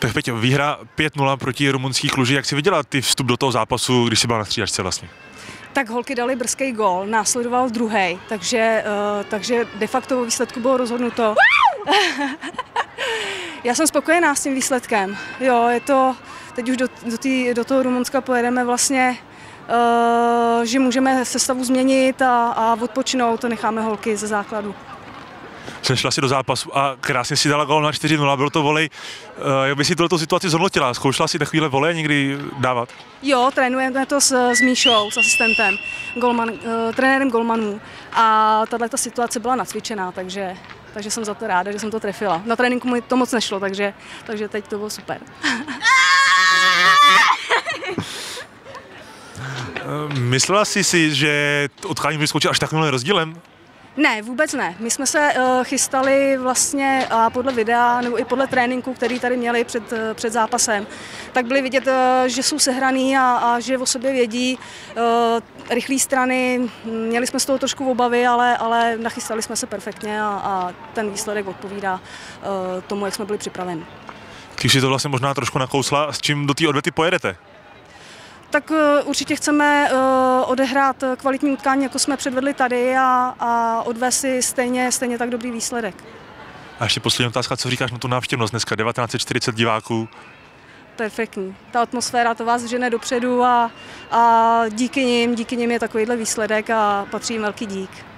Tak Peťo, výhra 5-0 proti rumunský Kluži. Jak jsi viděla ty vstup do toho zápasu, když jsi byla na střídačce vlastně? Tak holky dali brzký gól, následoval druhý, takže de facto o výsledku bylo rozhodnuto. Já jsem spokojená s tím výsledkem. Jo, je to, teď už do toho Rumunska pojedeme vlastně, že můžeme sestavu změnit a odpočinout, to necháme holky ze základu. Šla si do zápasu a krásně si dala gól na 4-0, byl to volej. Jak by si tuto situaci zhodnotila? Zkoušela si takovýhle volej někdy dávat? Jo, trénujeme to s Míšou, s asistentem, trenérem golmanů a tato situace byla nacvičená, takže jsem za to ráda, že jsem to trefila. Na tréninku mi to moc nešlo, takže teď to bylo super. Myslela jsi si, že utkání by skončilo až takovým rozdílem? Ne, vůbec ne. My jsme se chystali vlastně a podle videa nebo i podle tréninku, který tady měli před zápasem, tak byli vidět, že jsou sehraný a že o sobě vědí. Rychlé strany, měli jsme z toho trošku obavy, ale nachystali jsme se perfektně a ten výsledek odpovídá tomu, jak jsme byli připraveni. Když si to vlastně možná trošku nakousla, s čím do té odvety pojedete? Tak určitě chceme odehrát kvalitní utkání, jako jsme předvedli tady a odvést si stejně tak dobrý výsledek. A ještě poslední otázka, co říkáš na tu návštěvnost dneska, 1940 diváků? Perfektní. Ta atmosféra, to vás žene dopředu a díky nim je takovýhle výsledek a patří jim velký dík.